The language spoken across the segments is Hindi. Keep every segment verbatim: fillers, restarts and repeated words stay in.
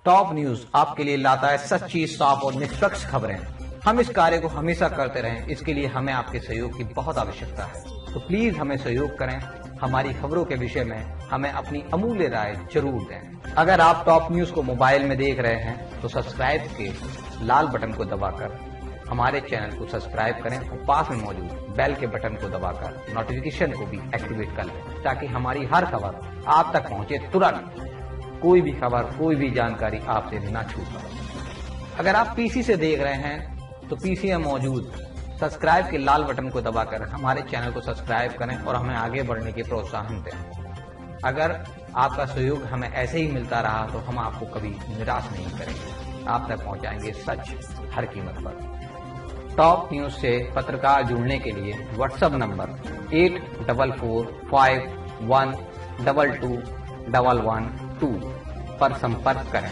टॉप न्यूज आपके लिए लाता है सच्ची, साफ और निष्पक्ष खबरें। हम इस कार्य को हमेशा करते रहें, इसके लिए हमें आपके सहयोग की बहुत आवश्यकता है। तो प्लीज हमें सहयोग करें, हमारी खबरों के विषय में हमें अपनी अमूल्य राय जरूर दें। अगर आप टॉप न्यूज को मोबाइल में देख रहे हैं तो सब्सक्राइब के लाल बटन को दबाकर हमारे चैनल को सब्सक्राइब करें और पास में मौजूद बेल के बटन को दबाकर नोटिफिकेशन को भी एक्टिवेट कर लें, ताकि हमारी हर खबर आप तक पहुंचे तुरंत। कोई भी खबर, कोई भी जानकारी आपसे न छूट पाए। अगर आप पीसी से देख रहे हैं तो पीसी में मौजूद सब्सक्राइब के लाल बटन को दबाकर हमारे चैनल को सब्सक्राइब करें और हमें आगे बढ़ने की प्रोत्साहन दें। अगर आपका सहयोग हमें ऐसे ही मिलता रहा तो हम आपको कभी निराश नहीं करेंगे, आप तक पहुंचाएंगे सच हर कीमत पर। टॉप न्यूज से पत्रकार जुड़ने के लिए WhatsApp number at double four five one double two double one two पर संपर्क करें।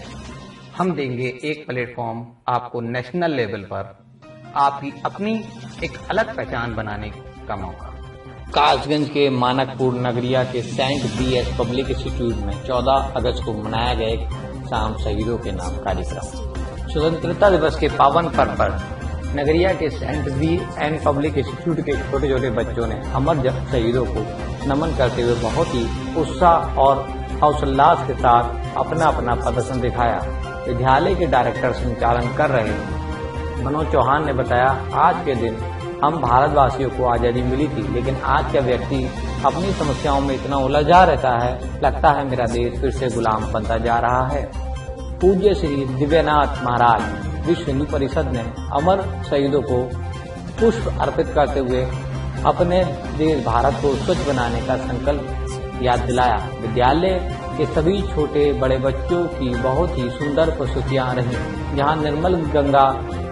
हम देंगे एक प्लेटफॉर्म आपको नेशनल लेवल पर आपकी अपनी एक अलग पहचान बनाने का मौका। कासगंज के मानकपुर नगरिया के saint B S public institute में चौदह अगस्त को मनाया गया एक शाम शहीदों के नाम कार्यक्रम। स्वतंत्रता दिवस के पावन पर्व पर नगरिया के saint B N public institute के छोटे छोटे बच्चों ने अमर शहीदों को नमन करते हुए बहुत ही उत्साह और हौसलास के साथ अपना अपना प्रदर्शन दिखाया। विद्यालय के डायरेक्टर संचालन कर रहे मनोज चौहान ने बताया, आज के दिन हम भारतवासियों को आजादी मिली थी, लेकिन आज का व्यक्ति अपनी समस्याओं में इतना उलझा रहता है, लगता है मेरा देश फिर से गुलाम बनता जा रहा है। पूज्य श्री दिव्यनाथ महाराज विश्व हिंदू परिषद ने अमर शहीदों को पुष्प अर्पित करते हुए अपने देश भारत को स्वच्छ बनाने का संकल्प याद दिलाया। विद्यालय के सभी छोटे बड़े बच्चों की बहुत ही सुंदर प्रस्तुतियां रही, जहां निर्मल गंगा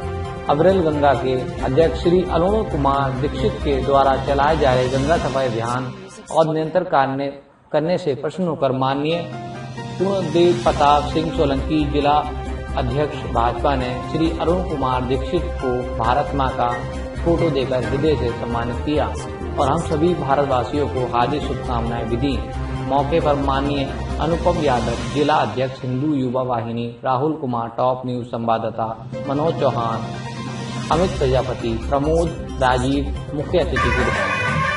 अविरल गंगा के अध्यक्ष श्री अरुण कुमार दीक्षित के द्वारा चलाए जा रहे गंगा सफाई अभियान और निरंतर कार्य करने से प्रसन्न होकर माननीय पूर्णदेव प्रताप सिंह सोलंकी जिला अध्यक्ष भाजपा ने श्री अरुण कुमार दीक्षित को भारत माँ का फोटो देकर हृदय से सम्मानित किया और हम सभी भारतवासियों को हार्दिक शुभकामनाएं भी दी। मौके पर माननीय अनुपम यादव जिला अध्यक्ष हिंदू युवा वाहिनी, राहुल कुमार टॉप न्यूज संवाददाता, मनोज चौहान, अमित प्रजापति, प्रमोद राजीव मुख्य अतिथि के रूप में।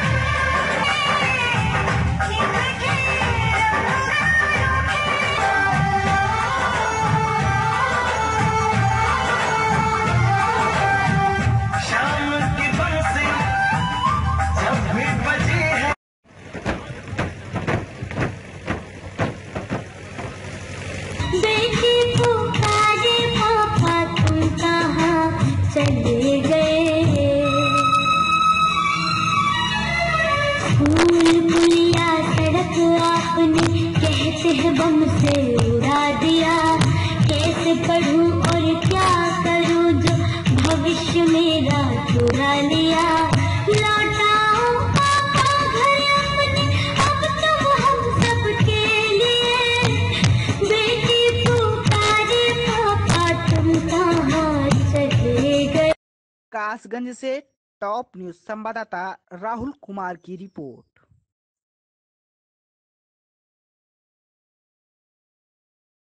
बेटी पुकारे पापा तुम कहाँ चले गए, फूल पुलिया सड़क आपने कहते हैं बम से उड़ा दिया। कैसे पढ़ूं और क्या करूं जो भविष्य मेरा चुरा लिया। लौटाओ पापा घर अपने, अब तुम हम सबके लिए। बेटी पुकारे पापा तुम कहाँ चले गए। कासगंज से टॉप न्यूज संवाददाता राहुल कुमार की रिपोर्ट।